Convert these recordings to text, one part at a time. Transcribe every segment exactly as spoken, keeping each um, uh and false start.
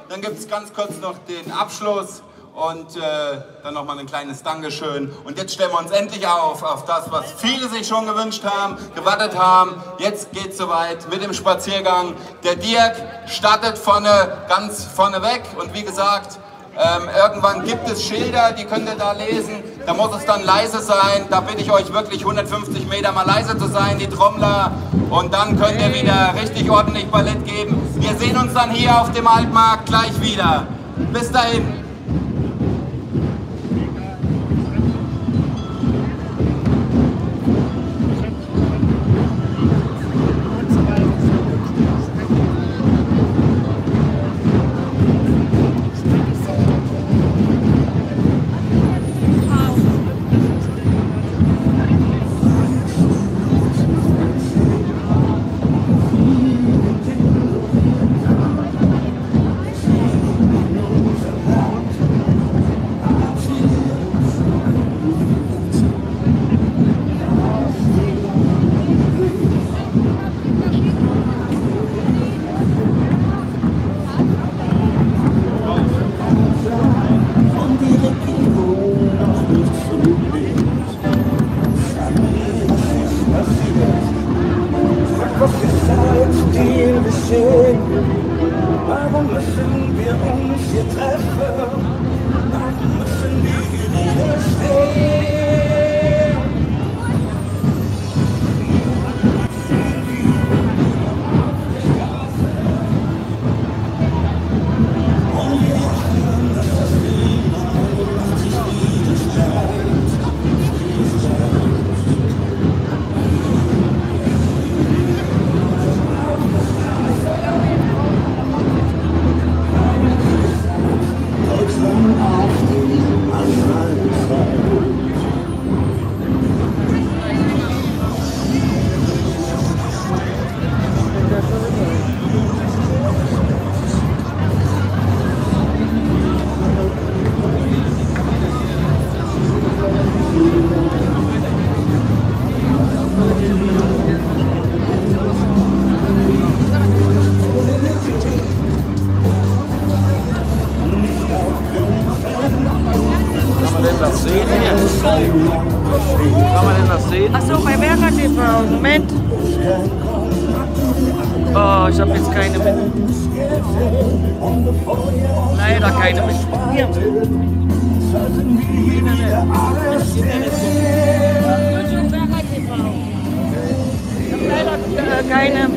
Dann gibt es ganz kurz noch den Abschluss und äh, dann nochmal ein kleines Dankeschön. Und jetzt stellen wir uns endlich auf, auf das, was viele sich schon gewünscht haben, gewartet haben. Jetzt geht es soweit mit dem Spaziergang. Der Dirk startet vorne, ganz vorne weg und wie gesagt, Ähm, irgendwann gibt es Schilder, die könnt ihr da lesen, da muss es dann leise sein, da bitte ich euch wirklich hundertfünfzig Meter mal leise zu sein, die Trommler, und dann könnt ihr wieder richtig ordentlich Ballett geben. Wir sehen uns dann hier auf dem Altmarkt gleich wieder. Bis dahin. Warum müssen wir uns hier treffen? Warum müssen wir hier stehen? Und wir hoffen, dass das Leben auf sich niederschlägt. Achso, bei Werker T V. Moment. Oh, ich habe jetzt keine mit. Leider keine mit. Hier. Ich habe leider äh, keine.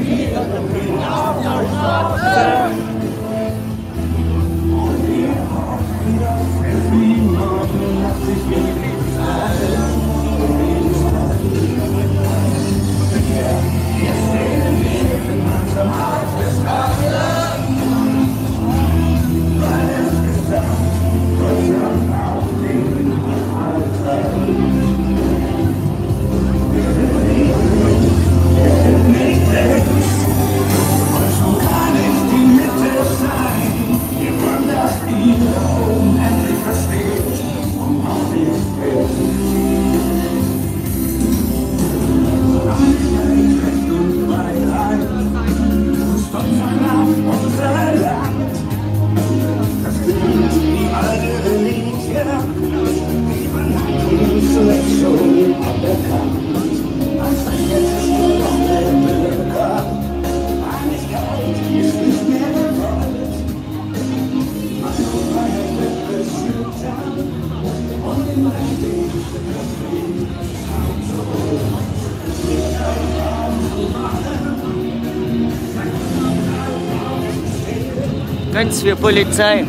Ganz für Polizei.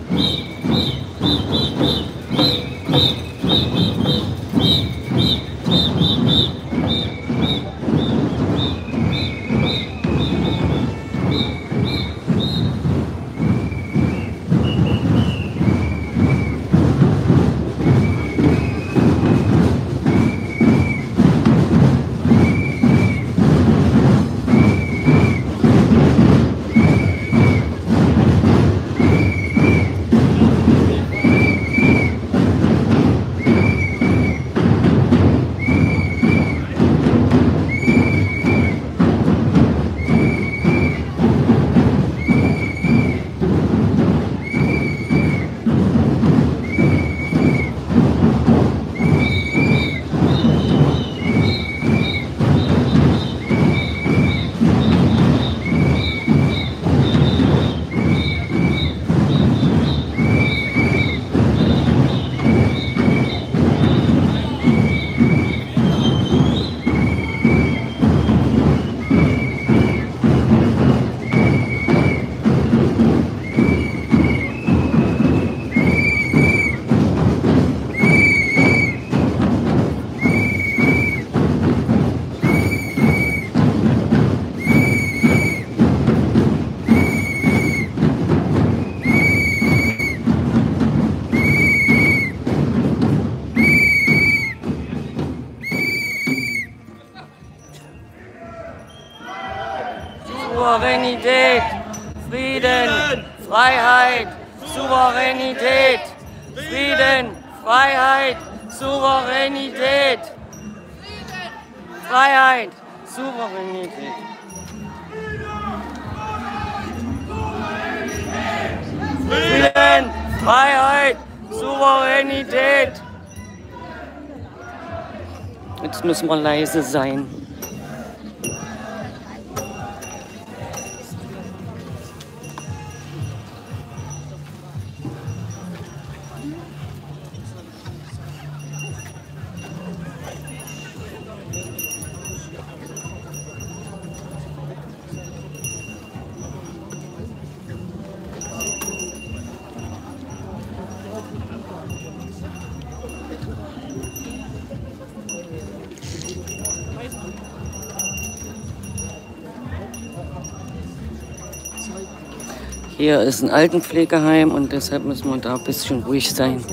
Souveränität, Frieden, Freiheit, Souveränität, Frieden, Freiheit, Souveränität, Freiheit, Souveränität. Frieden, Freiheit, Souveränität. Jetzt müssen wir leise sein. Hier ist ein Altenpflegeheim und deshalb müssen wir da ein bisschen ruhig sein.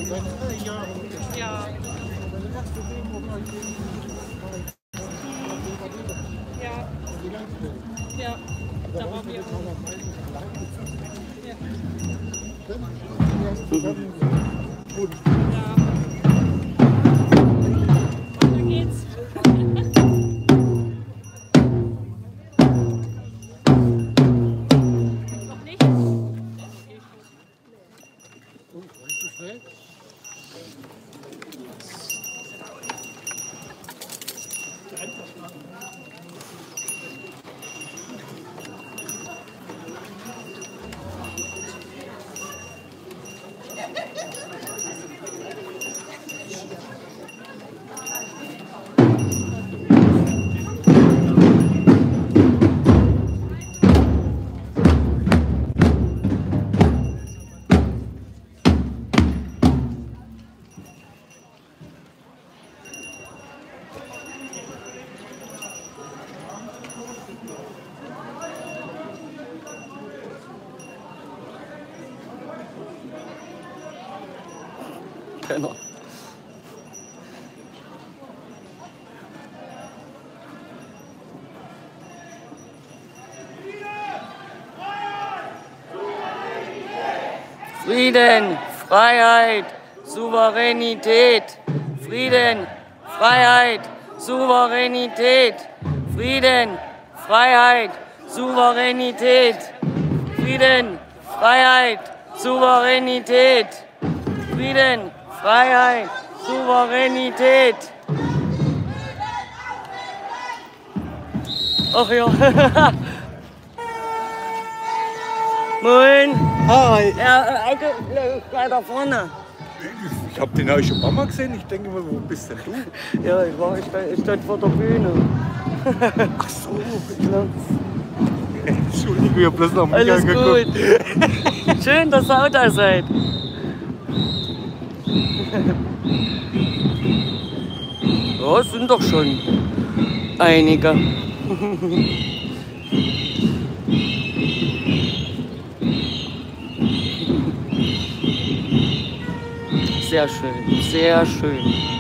Mhm. Penner. Frieden, Freiheit, Souveränität. Frieden, Freiheit, Souveränität. Frieden, Freiheit, Souveränität. Frieden, Freiheit, Souveränität. Frieden, Freiheit, Souveränität. Ach ja. Moin. Hi. Ja, Eike, gleich da vorne. Ich habe den euch schon ein paar Mal gesehen. Ich denke mal, wo bist denn du? Ja, ich, war, ich, stand, ich stand vor der Bühne. Ach so. Ja. Entschuldigung, ich habe bloß noch mal Alles gut. Schön, dass ihr auch da seid. Ja, es sind doch schon einige. Sehr schön, sehr schön.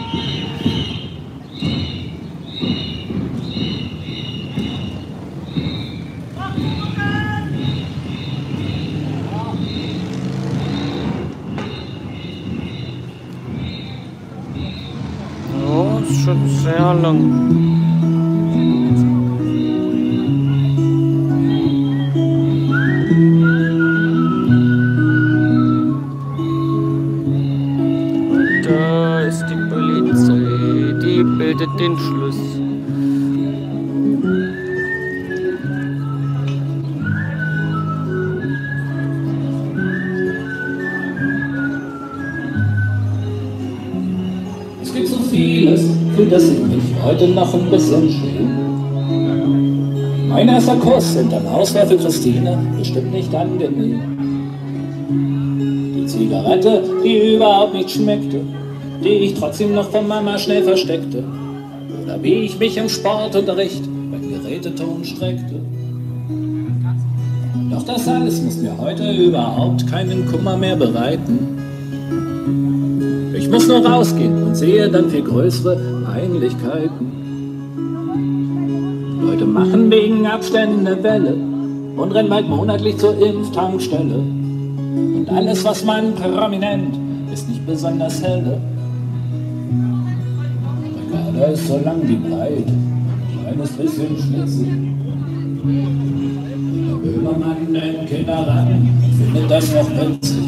Oh, ist schon sehr lang. Den Schluss. Es gibt so vieles, für das ich mich heute noch ein bisschen schäme. Mein erster Kuss und dann Auswahl für Christine bestimmt nicht angenehm. Die Zigarette, die überhaupt nicht schmeckte, die ich trotzdem noch von Mama schnell versteckte. Oder wie ich mich im Sportunterricht beim Geräteton streckte. Doch das alles muss mir heute überhaupt keinen Kummer mehr bereiten. Ich muss nur rausgehen und sehe dann viel größere Peinlichkeiten. Leute machen wegen Abständen eine Welle und rennen bald monatlich zur Impftankstelle. Und alles, was man prominent, ist nicht besonders helle. Da ist so lang wie breit, ein kleines bisschen schnitzig. Der Böhmermann den Kinder ran, findet das noch witzig.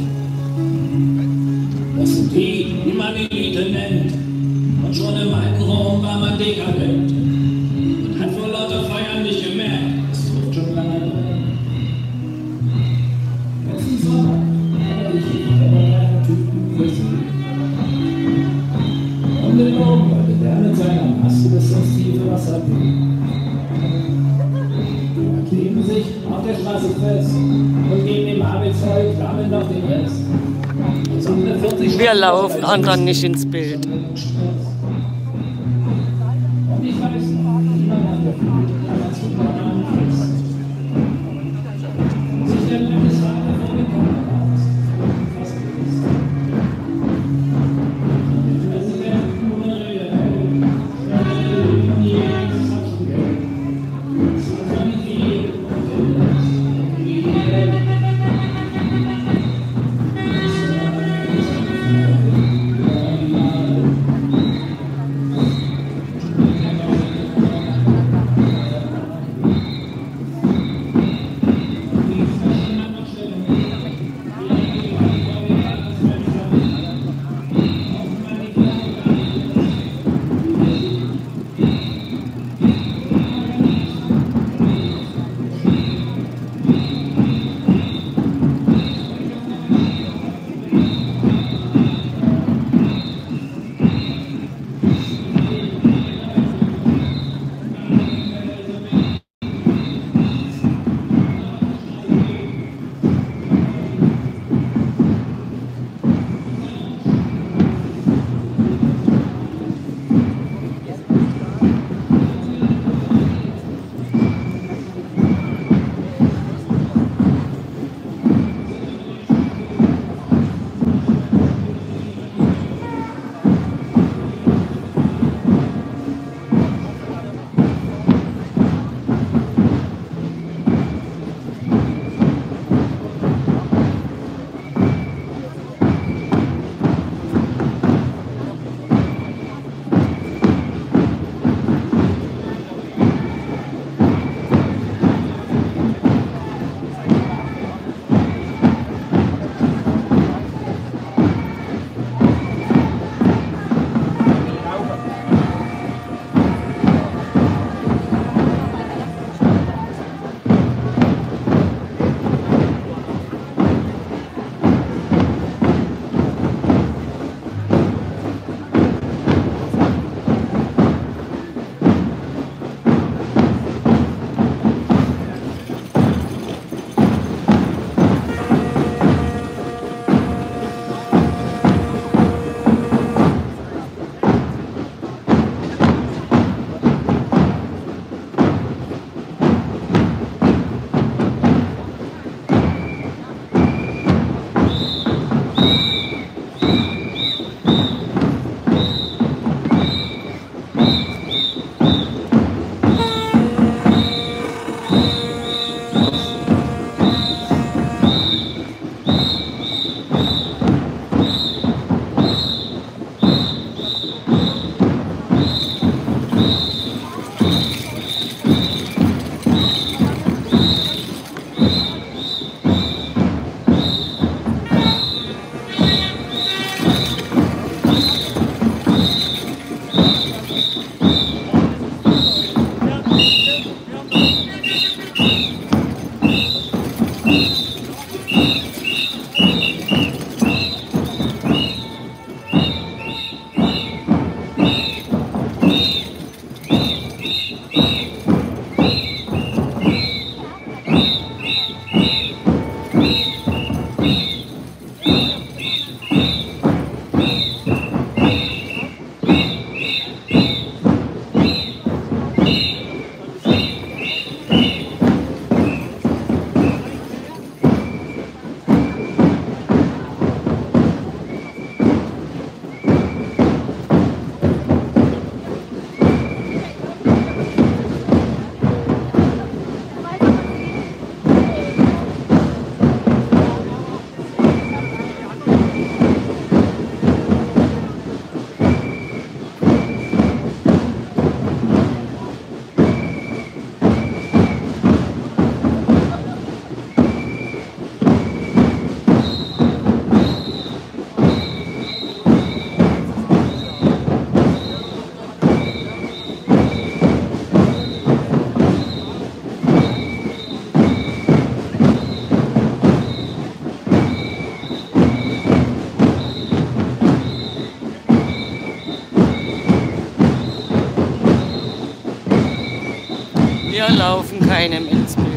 Das sind die, die man Elite nennt. Und schon im alten Rom war man dekadent. Und hat vor lauter Feiern nicht gemerkt, es wird schon lange drin. Letzten Sommer hatte ich einen Typen gesehen. Und den oben wollte der mit seiner Maske bis ins tiefe Wasser gehen. Die kleben sich auf der Straße fest und geben dem Arbeitszeug damit noch den Rest. Wir laufen anderen nicht ins Bild. Und ich weiß noch, wie man nach der Flut damals zu Bananen frisst. Sich der Landesvater vor den Kameras fast gewiss. Wir laufen keinem ins Bild.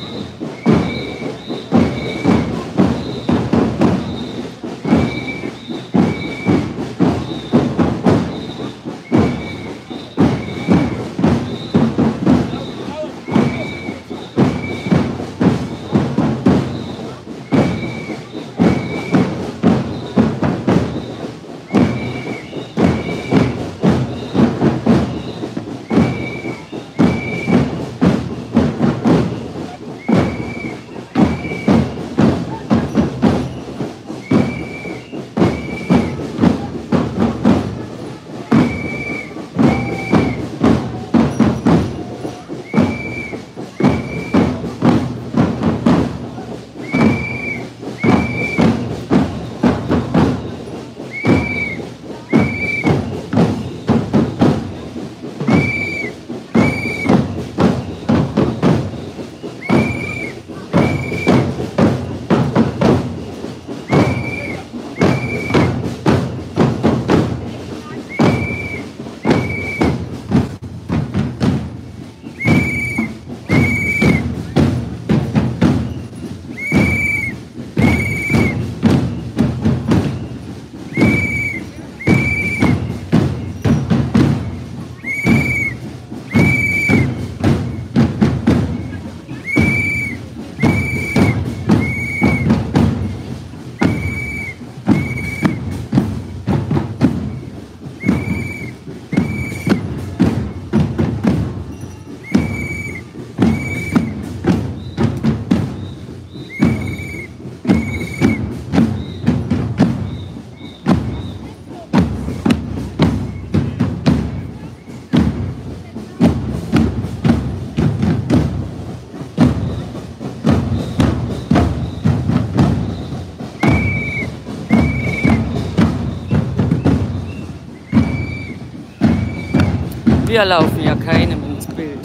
Wir laufen ja keinem ins Bild.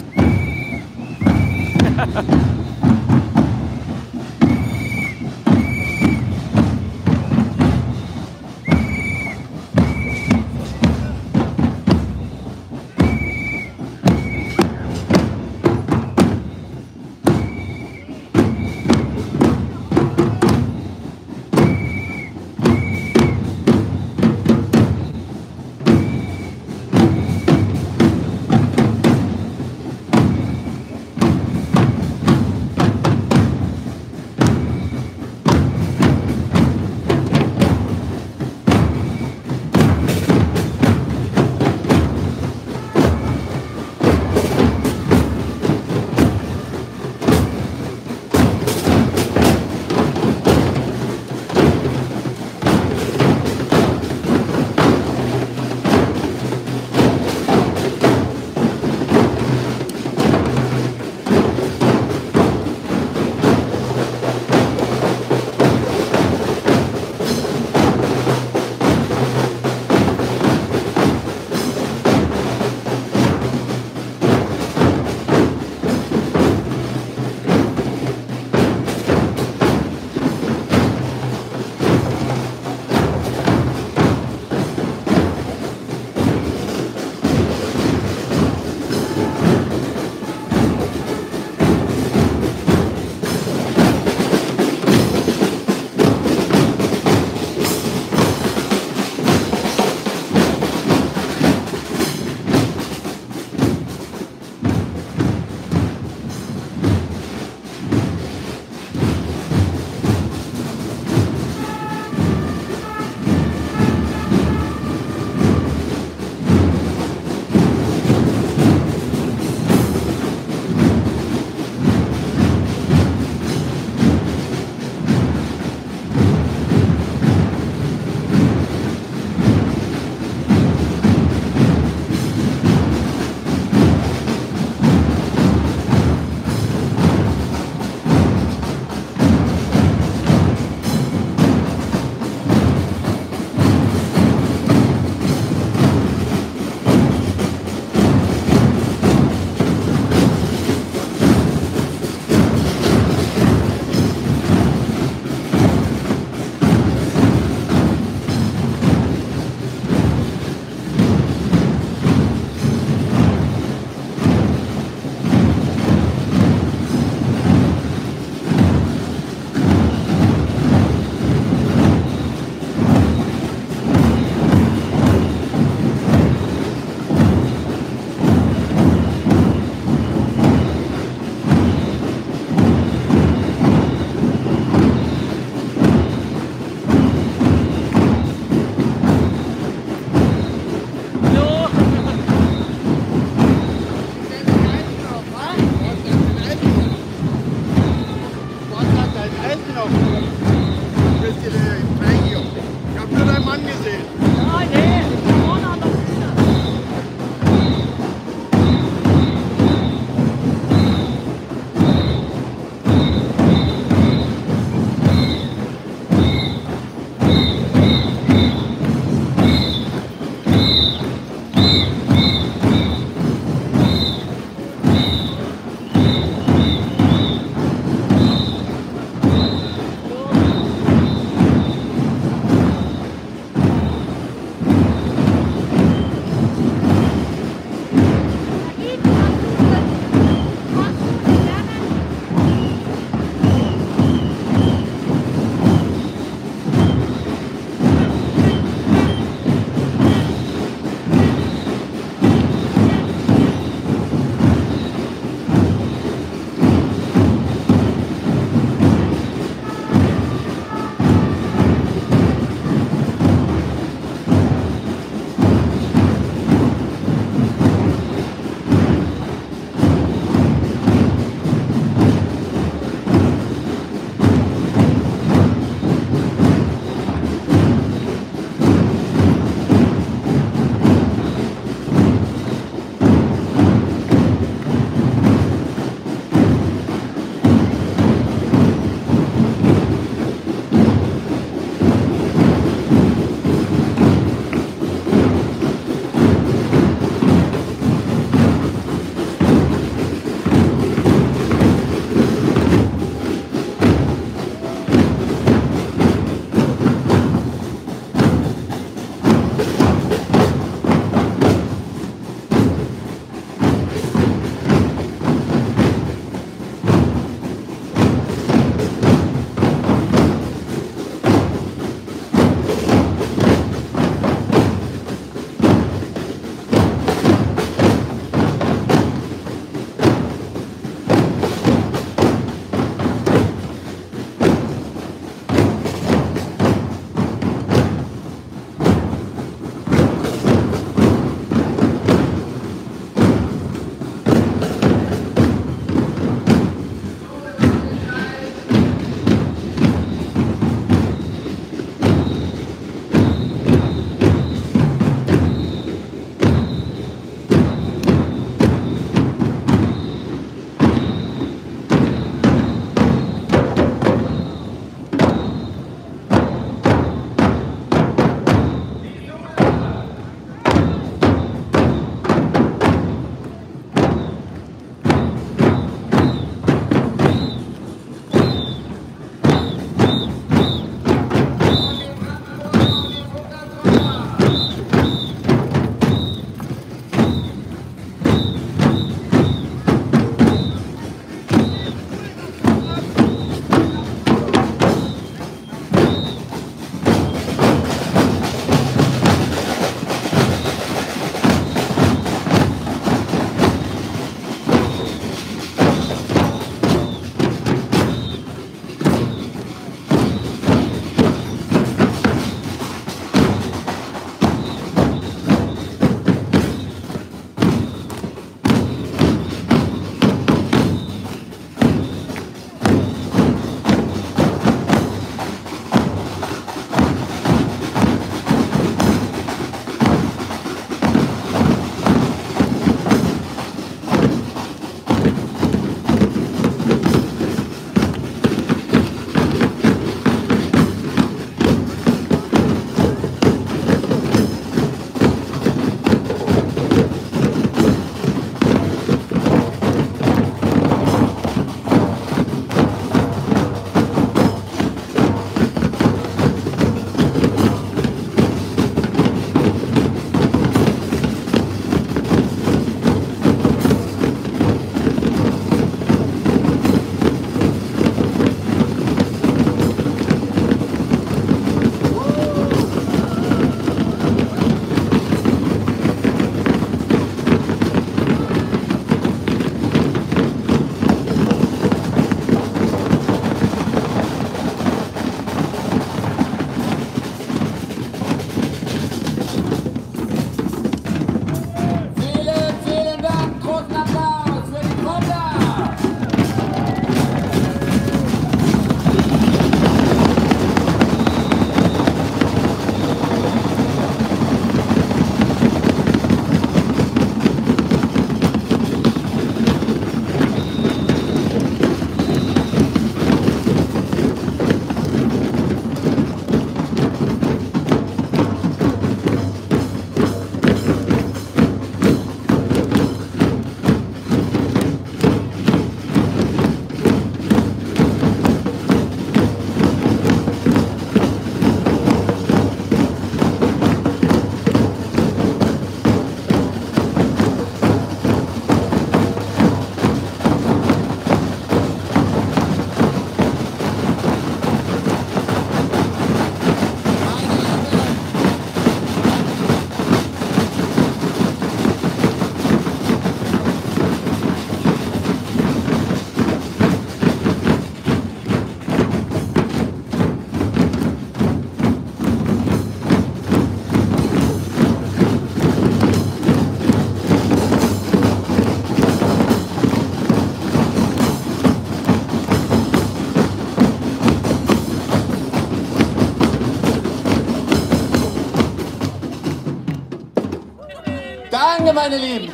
Danke, meine Lieben.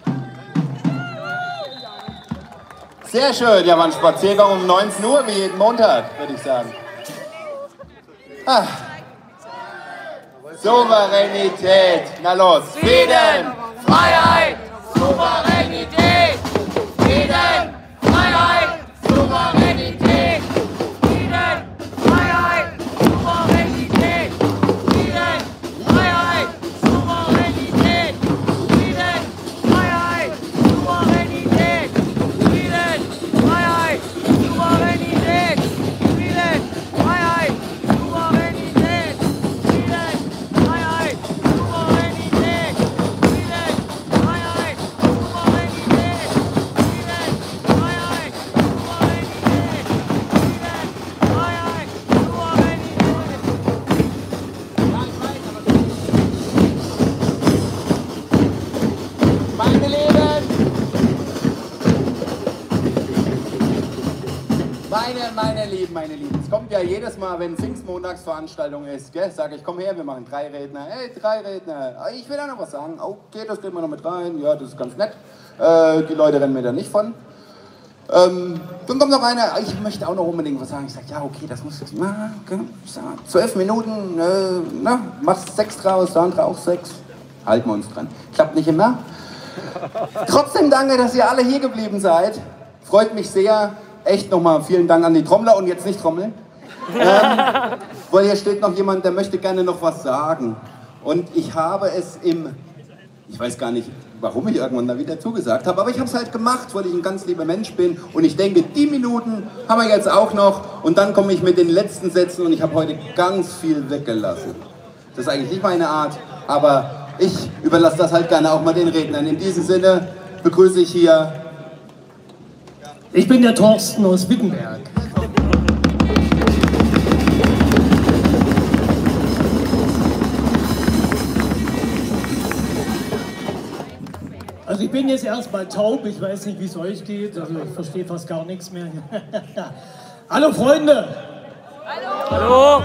Sehr schön. Ja, war ein Spaziergang um neunzehn Uhr, wie jeden Montag, würde ich sagen. Ah. Souveränität. Na los. Frieden, Freiheit, Souveränität. Frieden, Freiheit, Souveränität. Frieden, Freiheit, Souveränität. Frieden, Freiheit, Souveränität. Frieden, Freiheit, Souveränität. Frieden, Freiheit, Souveränität. Frieden, Freiheit, Souveränität. Frieden, Freiheit, Souveränität. Frieden, Freiheit, Souveränität. Frieden, Freiheit, Souveränität. Meine Lieben, meine, meine Lieben, meine Lieben, es kommt ja jedes Mal, wenn Pfingstmontagsveranstaltung ist, gell, sage ich, komm her, wir machen drei Redner, hey, drei Redner, ich will da noch was sagen, okay, das kriegen wir noch mit rein, ja, das ist ganz nett, äh, die Leute rennen mir da nicht von. Ähm, dann kommt noch einer, ich möchte auch noch unbedingt was sagen, ich sage, ja, okay, das muss jetzt, na, okay, zwölf Minuten, äh, na, machst sechs draus, der andere auch sechs, halten wir uns dran, klappt nicht immer. Trotzdem danke, dass ihr alle hier geblieben seid. Freut mich sehr. Echt nochmal vielen Dank an die Trommler und jetzt nicht trommeln. Ähm, weil hier steht noch jemand, der möchte gerne noch was sagen. Und ich habe es im, ich weiß gar nicht, warum ich irgendwann da wieder zugesagt habe, aber ich habe es halt gemacht, weil ich ein ganz lieber Mensch bin. Und ich denke, die Minuten haben wir jetzt auch noch. Und dann komme ich mit den letzten Sätzen und ich habe heute ganz viel weggelassen. Das ist eigentlich nicht meine Art, aber ich überlasse das halt gerne auch mal den Rednern. In diesem Sinne begrüße ich hier... Ich bin der Thorsten aus Wittenberg. Also ich bin jetzt erstmal taub, ich weiß nicht, wie es euch geht, also ich verstehe fast gar nichts mehr. Hallo Freunde! Hallo!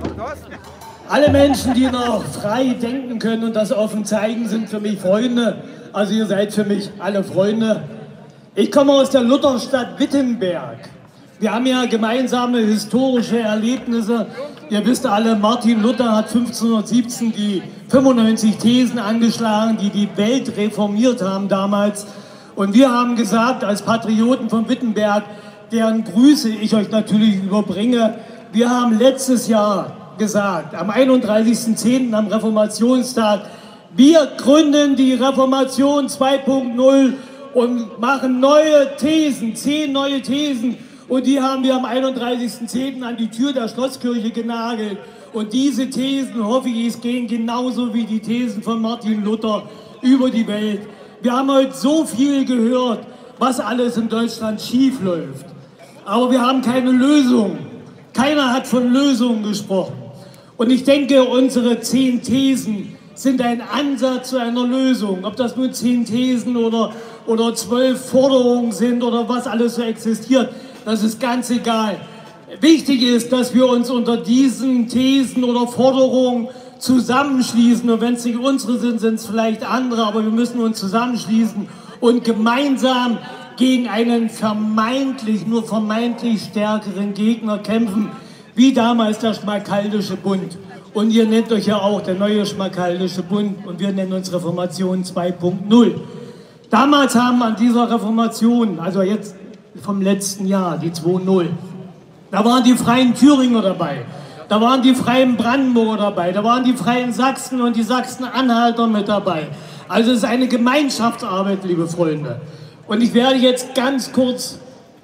Alle Menschen, die noch frei denken können und das offen zeigen, sind für mich Freunde. Also ihr seid für mich alle Freunde. Ich komme aus der Lutherstadt Wittenberg. Wir haben ja gemeinsame historische Erlebnisse. Ihr wisst alle, Martin Luther hat fünfzehnhundertsiebzehn die fünfundneunzig Thesen angeschlagen, die die Welt reformiert haben damals. Und wir haben gesagt, als Patrioten von Wittenberg, deren Grüße ich euch natürlich überbringe, wir haben letztes Jahr gesagt, am einunddreißigsten zehnten am Reformationstag, wir gründen die Reformation zwei punkt null und machen neue Thesen, zehn neue Thesen, und die haben wir am einunddreißigsten zehnten an die Tür der Schlosskirche genagelt. Und diese Thesen, hoffe ich, es gehen genauso wie die Thesen von Martin Luther über die Welt. Wir haben heute so viel gehört, was alles in Deutschland schief läuft. Aber wir haben keine Lösung. Keiner hat von Lösungen gesprochen. Und ich denke, unsere zehn Thesen sind ein Ansatz zu einer Lösung. Ob das nur zehn Thesen oder, oder zwölf Forderungen sind oder was alles so existiert, das ist ganz egal. Wichtig ist, dass wir uns unter diesen Thesen oder Forderungen zusammenschließen. Und wenn es nicht unsere sind, sind es vielleicht andere, aber wir müssen uns zusammenschließen und gemeinsam gegen einen vermeintlich, nur vermeintlich stärkeren Gegner kämpfen, wie damals der Schmalkaldische Bund. Und ihr nennt euch ja auch der neue Schmalkaldische Bund und wir nennen uns Reformation zwei punkt null. Damals haben an dieser Reformation, also jetzt vom letzten Jahr, die zwei punkt null, da waren die Freien Thüringer dabei, da waren die Freien Brandenburger dabei, da waren die Freien Sachsen und die Sachsen-Anhalter mit dabei. Also es ist eine Gemeinschaftsarbeit, liebe Freunde. Und ich werde jetzt ganz kurz,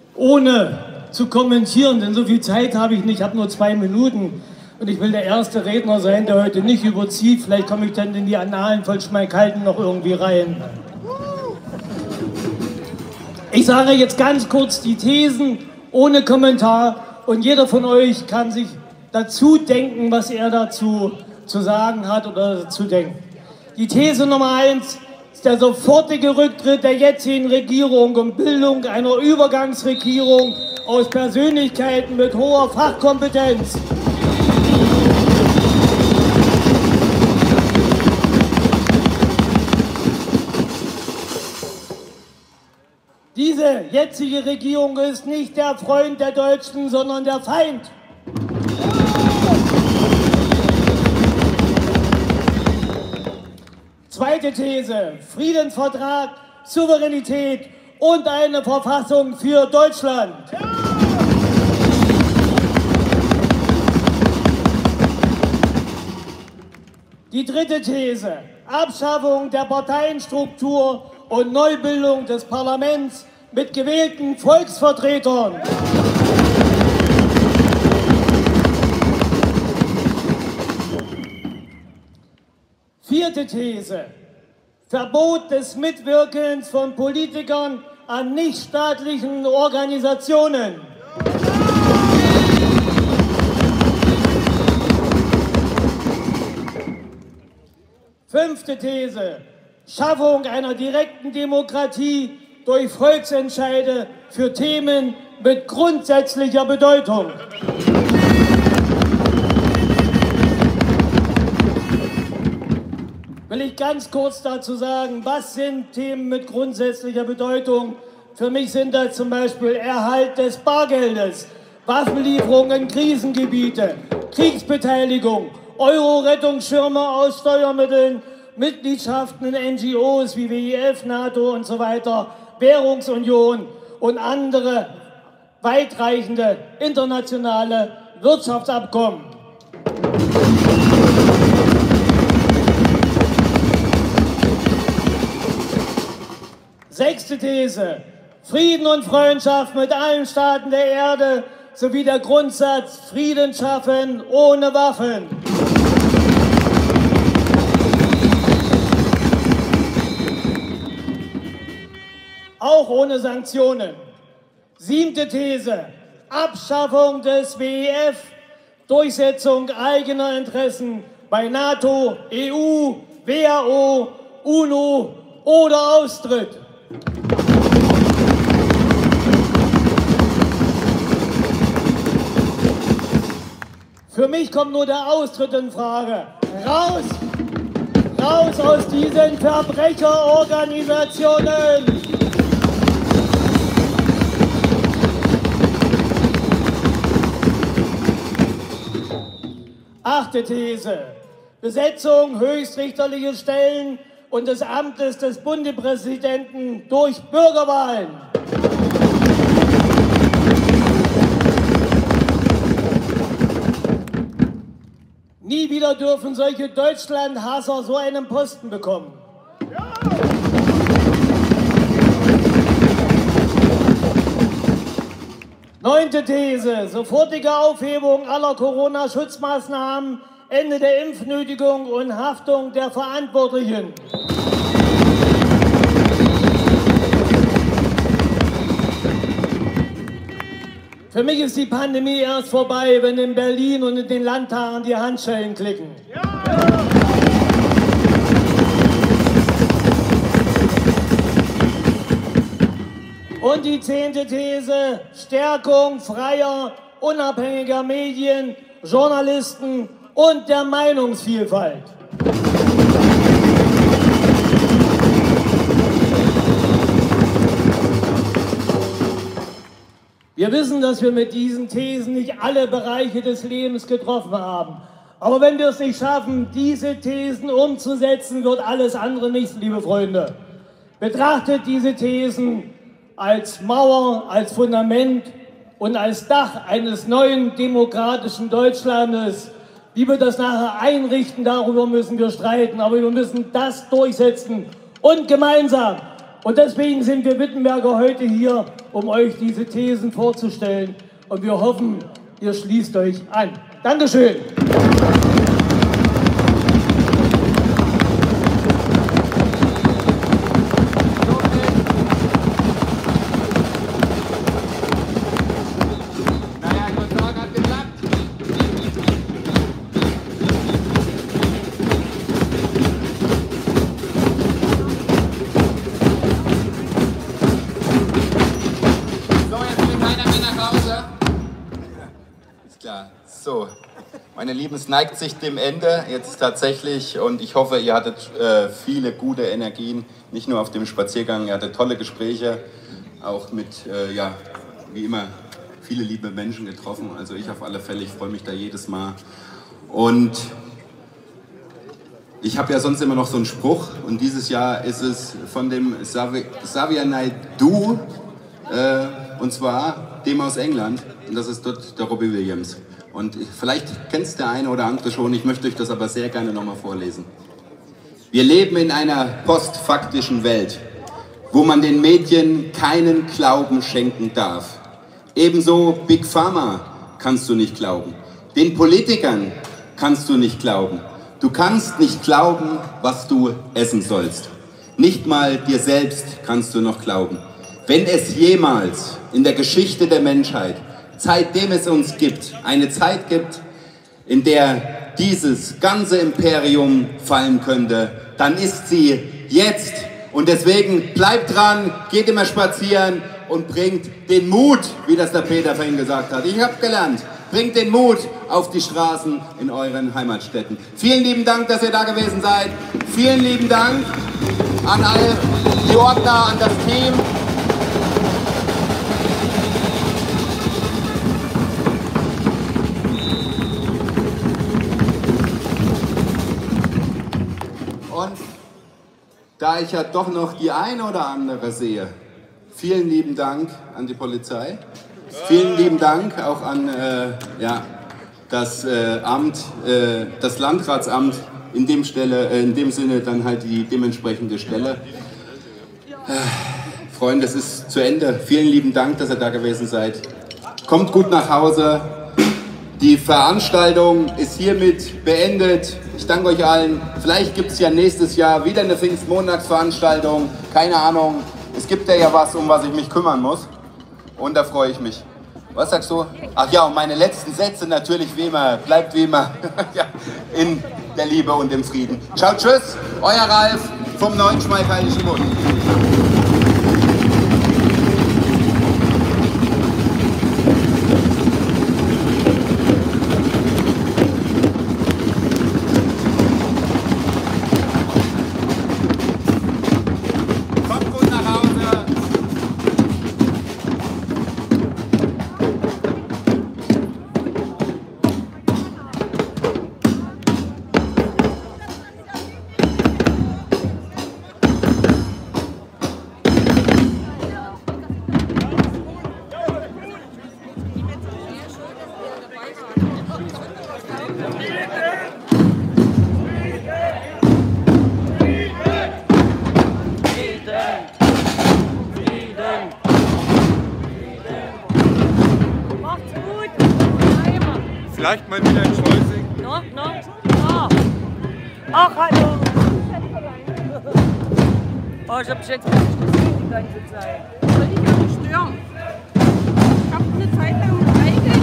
ohne zu kommentieren, denn so viel Zeit habe ich nicht, ich habe nur zwei Minuten und ich will der erste Redner sein, der heute nicht überzieht. Vielleicht komme ich dann in die Annalen von Schmalkalden noch irgendwie rein. Ich sage jetzt ganz kurz die Thesen ohne Kommentar und jeder von euch kann sich dazu denken, was er dazu zu sagen hat oder dazu denkt. Die These Nummer eins ist der sofortige Rücktritt der jetzigen Regierung und Bildung einer Übergangsregierung aus Persönlichkeiten mit hoher Fachkompetenz. diese jetzige Regierung ist nicht der Freund der Deutschen, sondern der Feind. Zweite These, Friedensvertrag, Souveränität und eine Verfassung für Deutschland. Die dritte These, Abschaffung der Parteienstruktur und Neubildung des Parlaments mit gewählten Volksvertretern. Vierte These, Verbot des Mitwirkens von Politikern an nichtstaatlichen Organisationen. Fünfte These, Schaffung einer direkten Demokratie durch Volksentscheide für Themen mit grundsätzlicher Bedeutung. Will ich ganz kurz dazu sagen, was sind Themen mit grundsätzlicher Bedeutung? Für mich sind das zum Beispiel Erhalt des Bargeldes, Waffenlieferungen in Krisengebiete, Kriegsbeteiligung, Euro-Rettungsschirme aus Steuermitteln, Mitgliedschaften in N G Os wie W E F, NATO und so weiter, Währungsunion und andere weitreichende internationale Wirtschaftsabkommen. Sechste These, Frieden und Freundschaft mit allen Staaten der Erde sowie der Grundsatz Frieden schaffen ohne Waffen. Auch ohne Sanktionen. Siebte These, Abschaffung des W E F, Durchsetzung eigener Interessen bei NATO, E U, W H O, UNO oder Austritt. Für mich kommt nur der Austritt in Frage. Raus! Raus aus diesen Verbrecherorganisationen! Achte These. Besetzung höchstrichterlicher Stellen und des Amtes des Bundespräsidenten durch Bürgerwahlen. Nie wieder dürfen solche Deutschlandhasser so einen Posten bekommen. Neunte These, sofortige Aufhebung aller Corona-Schutzmaßnahmen, Ende der Impfnötigung und Haftung der Verantwortlichen. Für mich ist die Pandemie erst vorbei, wenn in Berlin und in den Landtagen die Handschellen klicken. Ja. Und die zehnte These, Stärkung freier, unabhängiger Medien, Journalisten und der Meinungsvielfalt. Wir wissen, dass wir mit diesen Thesen nicht alle Bereiche des Lebens getroffen haben. Aber wenn wir es nicht schaffen, diese Thesen umzusetzen, wird alles andere nichts, liebe Freunde. Betrachtet diese Thesen als Mauer, als Fundament und als Dach eines neuen demokratischen Deutschlandes. Wie wir das nachher einrichten, darüber müssen wir streiten, aber wir müssen das durchsetzen und gemeinsam. Und deswegen sind wir Wittenberger heute hier, um euch diese Thesen vorzustellen. Und wir hoffen, ihr schließt euch an. Dankeschön. So, meine Lieben, es neigt sich dem Ende jetzt tatsächlich und ich hoffe, ihr hattet äh, viele gute Energien, nicht nur auf dem Spaziergang, ihr hattet tolle Gespräche auch mit, äh, ja, wie immer, viele liebe Menschen getroffen. Also ich auf alle Fälle, ich freue mich da jedes Mal. Und ich habe ja sonst immer noch so einen Spruch und dieses Jahr ist es von dem Xavier Naidoo, äh, und zwar dem aus England, und das ist dort der Robbie Williams. Und vielleicht kennt es der eine oder andere schon, ich möchte euch das aber sehr gerne nochmal vorlesen. Wir leben in einer postfaktischen Welt, wo man den Medien keinen Glauben schenken darf. Ebenso Big Pharma kannst du nicht glauben. Den Politikern kannst du nicht glauben. Du kannst nicht glauben, was du essen sollst. Nicht mal dir selbst kannst du noch glauben. Wenn es jemals in der Geschichte der Menschheit, seitdem es uns gibt, eine Zeit gibt, in der dieses ganze Imperium fallen könnte, dann ist sie jetzt. Und deswegen bleibt dran, geht immer spazieren und bringt den Mut, wie das der Peter vorhin gesagt hat. Ich habe gelernt. Bringt den Mut auf die Straßen in euren Heimatstädten. Vielen lieben Dank, dass ihr da gewesen seid. Vielen lieben Dank an alle die Ordner, an das Team. Und da ich ja doch noch die eine oder andere sehe, vielen lieben Dank an die Polizei. Vielen lieben Dank auch an äh, ja, das äh, Amt, äh, das Landratsamt, in dem, Stelle, äh, in dem Sinne dann halt die dementsprechende Stelle. Äh, Freunde, es ist zu Ende. Vielen lieben Dank, dass ihr da gewesen seid. Kommt gut nach Hause. Die Veranstaltung ist hiermit beendet. Ich danke euch allen. Vielleicht gibt es ja nächstes Jahr wieder eine Pfingstmontagsveranstaltung. Keine Ahnung. Es gibt ja was, um was ich mich kümmern muss. Und da freue ich mich. Was sagst du? Ach ja, und meine letzten Sätze natürlich wie immer, bleibt wie immer ja, in der Liebe und im Frieden. Ciao, tschüss, euer Ralf vom Neuen Schmalkaldischen Bund. Vielleicht mal wieder in Schleusing. No, no, no. Ach, hallo. Oh, ich hab's jetzt gesehen die ganze Zeit. Soll ich ja nicht stören? Ich hab eine Zeit lang mit Eigen.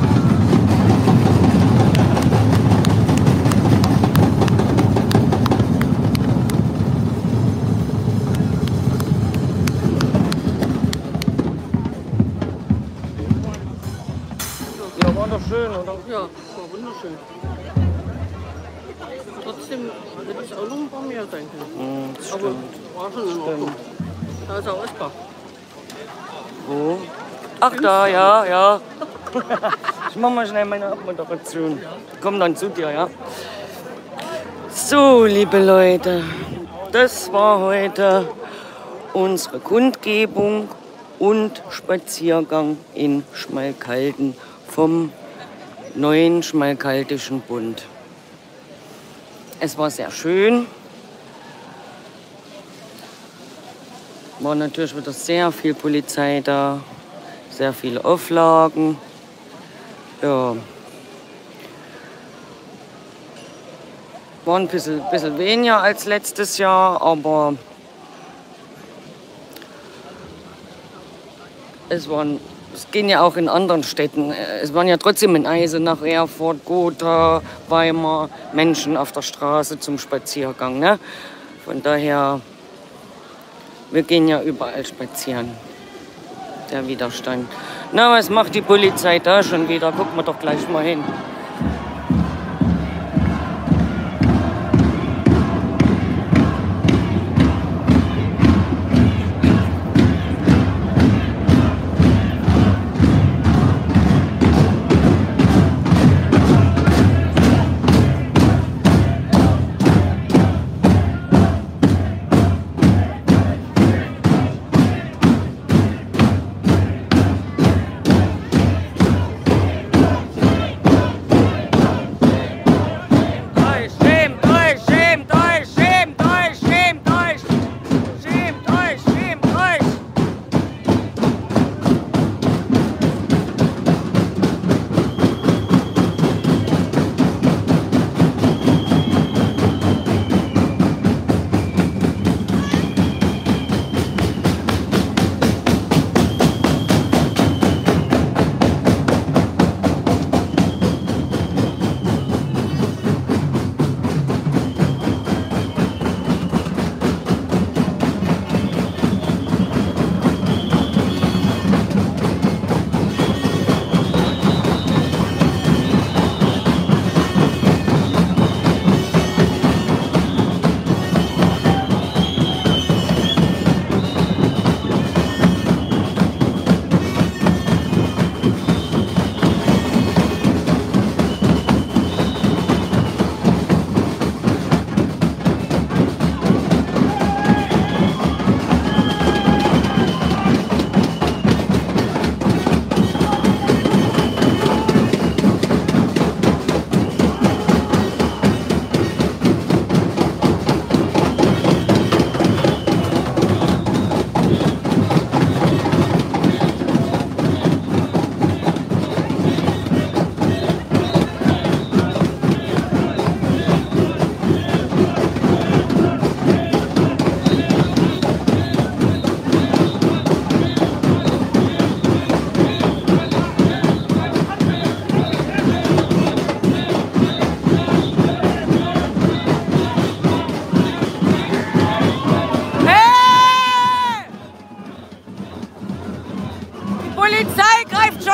Ja, war doch schön, oder? Ja, war wunderschön. Trotzdem hätte es auch noch ein paar mehr sein können. Mhm, Aber war schon in Ordnung. Da ist er Oscar. Wo? Ach, da, ja, ja. Ich mach mal schnell meine Abmoderation. Komm dann zu dir, ja? So, liebe Leute, das war heute unsere Kundgebung und Spaziergang in Schmalkalden vom Neuen Schmalkaldischen Bund. Es war sehr schön. War natürlich wieder sehr viel Polizei da, sehr viele Auflagen. Ja. War ein bisschen, bisschen weniger als letztes Jahr, aber es waren, es ging ja auch in anderen Städten. Es waren ja trotzdem in Eisenach, Erfurt, Gotha, Weimar Menschen auf der Straße zum Spaziergang. Ne? Von daher, wir gehen ja überall spazieren. Der Widerstand. Na, was macht die Polizei da schon wieder? Gucken wir doch gleich mal hin.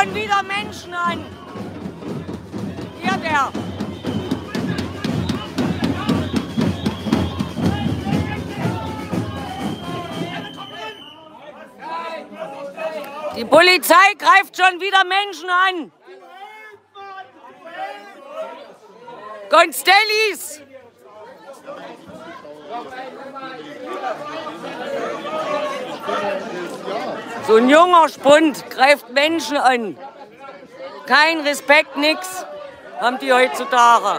schon wieder Menschen an. Hier der. Die Polizei greift schon wieder Menschen an. Constellis. So ein junger Spund greift Menschen an. Kein Respekt, nix haben die heutzutage.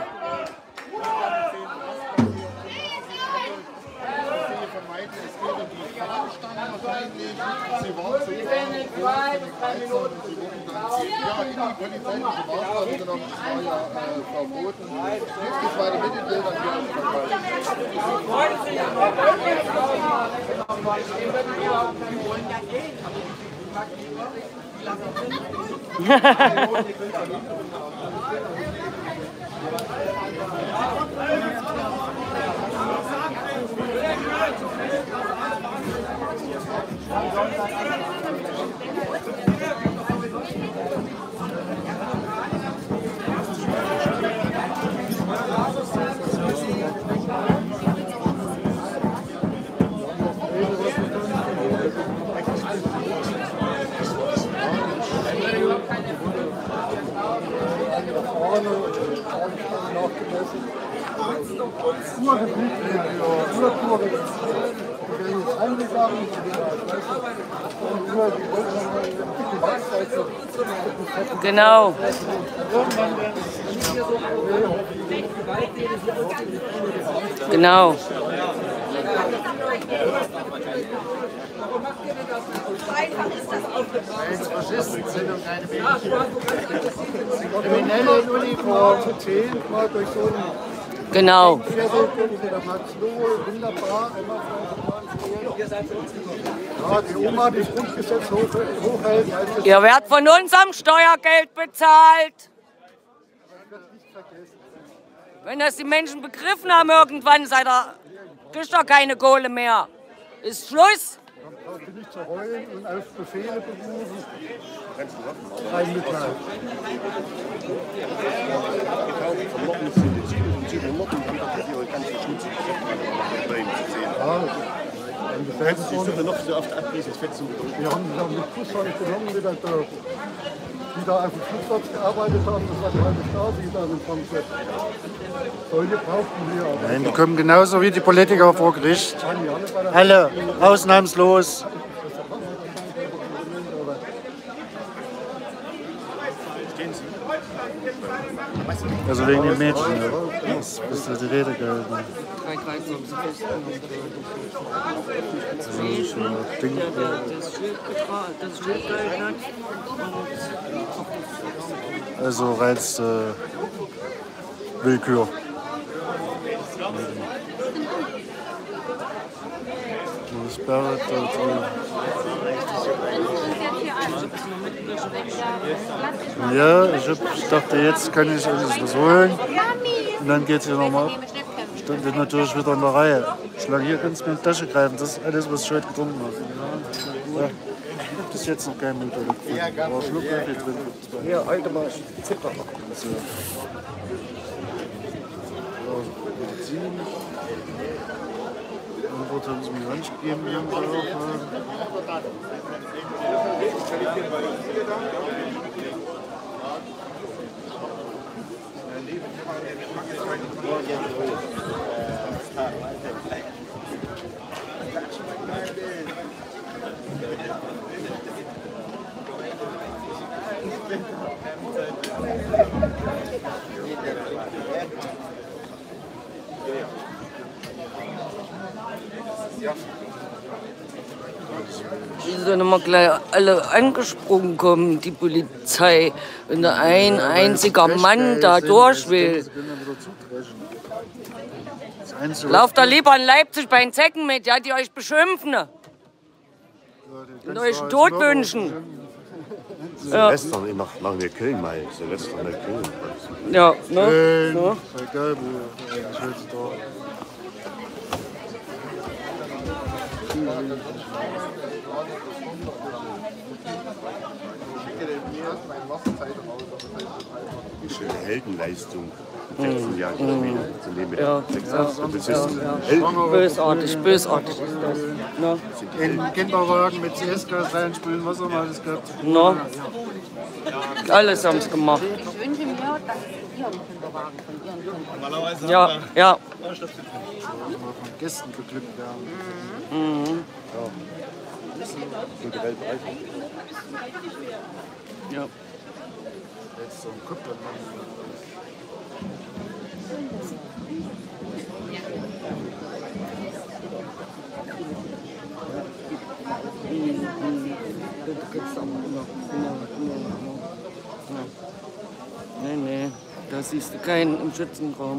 Genau. Genau. Faschisten sind und keine Kriminelle in Uniform zählt mal durch so einen Genau. Ja, die Oma das Grundgesetz hochhält. Ihr werdet von unserem Steuergeld bezahlt. Wenn das die Menschen begriffen haben irgendwann, seid ihr, kriegt ihr keine Kohle mehr. Ist Schluss. Da bin ich zu heulen und auf Befehle berufen. Kein Mitleid. Ja, das ist noch so oft abgewiesen, das Fett zu. Wir haben sich auch mit Kusshand genommen, die da, die da auf dem Flugplatz gearbeitet haben. Das war die halbe Stasi da in Frankfurt. Solche brauchten wir aber. Nein, die kommen genauso wie die Politiker vor Gericht. Alle, ausnahmslos. Also wegen den Mädchen, ja. Das ist die Rede gehalten. Drei Kreise haben sie festgenommen. Das Schild gehalten hat. Also reinste Willkür. Das Barrett, ja, ich, hab, ich dachte, jetzt kann ich alles was holen. Und dann geht es hier nochmal ab. Stand ich natürlich wieder in der Reihe. Ich lag hier, kannst du mir in die Tasche greifen. Das ist alles, was ich heute getrunken habe. Ja. Ich habe bis jetzt noch kein Mut gefunden. Aber Schluck Kaffee drin. Hier, heute mal Zitter. So. Medizin. Und dort haben sie mir Lunch gegeben. Die sind immer gleich alle angesprungen kommen, die Polizei, wenn da ein einziger Mann da durch will. Lauft da lieber in Leipzig bei den Zecken mit, ja, die euch beschimpfen und euch den Tod wünschen. Silvester ja. nach, nach mir Köln, mal Silvester nach Köln. Ja, ne? Äh, ja. Egal, wo ich jetzt da. Schöne Heldenleistung. sechzehn Jahre später. So nehmen wir Ja, sechs ja, Jahre. Das ist ja. Bösartig, bösartig ist das. No. In Kinderwagen mit C S-Gas reinspülen, was haben wir alles gehabt? No. Alles haben sie gemacht. Ich wünsche mir, dass ihr einen Kinderwagen von ihren Kindern. Ja, ja. Von Gästen beglückt werden. Mhm. kulturell bereichert. Ja. Jetzt so ein Kupfermann. Nee, nee, da siehst du keinen im Schützenraum.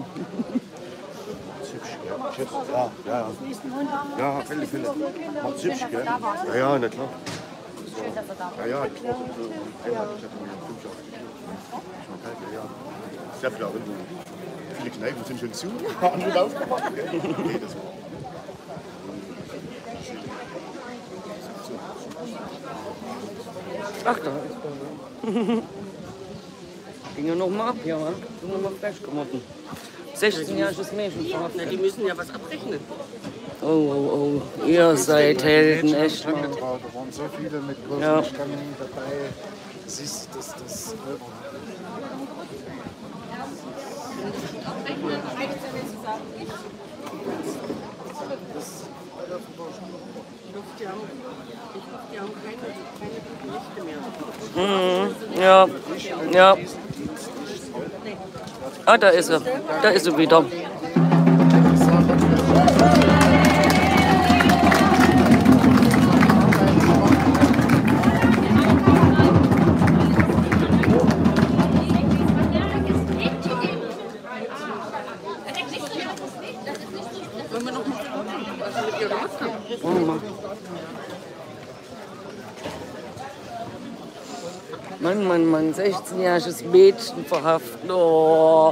Ja, ja, ja. Ja, Fälle, Fälle. Macht's hübsch, gell? Ja, ja, na klar. Schön, dass er da war. Ja, ja, ich war so einmal, ich hatte mir fünf Jahre. Schon kalt, ja, ja. Sehr viele Erinnerungen. Viele Kneipen sind schon zu. Andere aufgemacht, gell? Nee, das war. Ach, da ist er. Ging ja noch mal ab, ja, sind noch mal frisch geworden. sechzehnjähriges Mädchen verhaftet. Die müssen ja was abrechnen. Oh, oh, oh, ihr seid Helden, echt mal. Da waren so viele mit großen Ja. Stangen dabei. Das ist das, das Die haben, ich hoffe, die haben keine, keine guten Nächte mehr. Mhm, ja, ja. Ah, da ist er. Da ist er wieder. Wollen wir noch mal gucken, was wir mit ihr gemacht haben? Oh, Mann. Mann, Mann, Mann, sechzehnjähriges Mädchen verhaftet. Oh.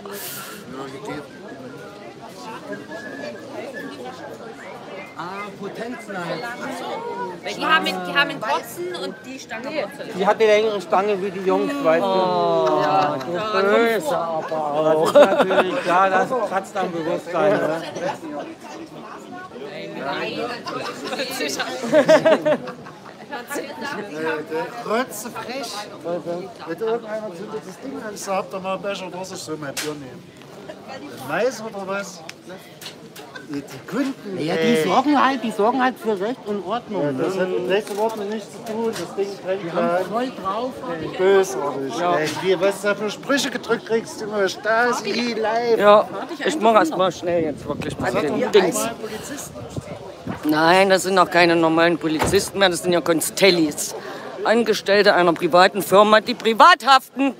Ah, Potenzen halt. Die haben, die haben einen kurzen und die Stange wurzeln. Die hat die längere Stange wie die Jungs, weißt du. Oh, Ja, du Böse aber auch. das ist natürlich klar, das kratzt am Bewusstsein. Oder? Rotze frech. Wenn irgendeiner zündet das Ding an, so habt ihr mal einen Becher Wasser, so mein Bier nehmen. Mais oder was? Die Kunden. Ja, die sorgen halt, die sorgen halt für Recht und Ordnung. Ja, das hat mit Recht und Ordnung nichts zu tun. Das Ding brennt Die haben halt. voll drauf, ey. Bösartig. Ja. Ey, wie, was du da für Sprüche gedrückt kriegst, immer Stasi, live. Ja, ich mach erst mal schnell jetzt wirklich mal den Dings. Nein, das sind noch keine normalen Polizisten mehr, das sind ja Constellis. Angestellte einer privaten Firma, die privat haften.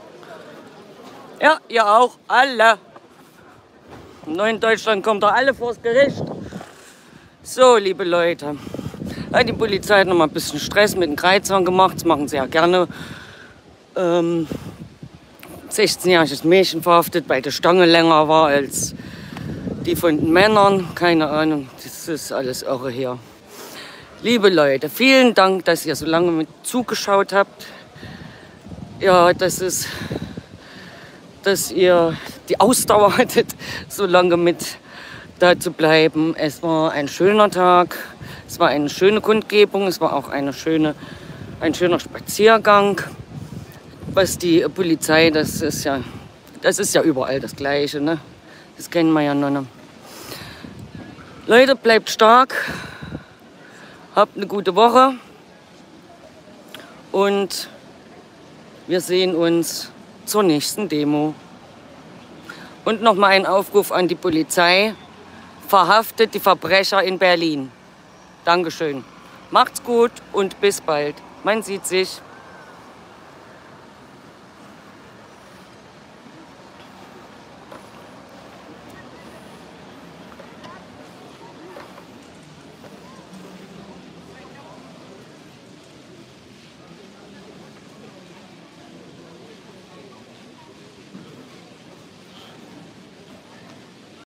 Ja, ihr auch, alle. Im neuen Deutschland kommt da alle vors Gericht. So, liebe Leute. Ja, die Polizei hat noch mal ein bisschen Stress mit den Kreuzern gemacht, das machen sie ja gerne. Ähm, sechzehnjähriges Mädchen verhaftet, weil die Stange länger war als die von den Männern. Keine Ahnung, das ist alles irre hier. Liebe Leute, vielen Dank, dass ihr so lange mit zugeschaut habt. Ja, das ist, dass ihr die Ausdauer hattet, so lange mit da zu bleiben. Es war ein schöner Tag, es war eine schöne Kundgebung, es war auch eine schöne, ein schöner Spaziergang. Was die Polizei, das ist ja, das ist ja überall das Gleiche, ne? Das kennen wir ja noch. Leute, bleibt stark, habt eine gute Woche und wir sehen uns zur nächsten Demo. Und nochmal ein Aufruf an die Polizei, verhaftet die Verbrecher in Berlin. Dankeschön. Macht's gut und bis bald. Man sieht sich.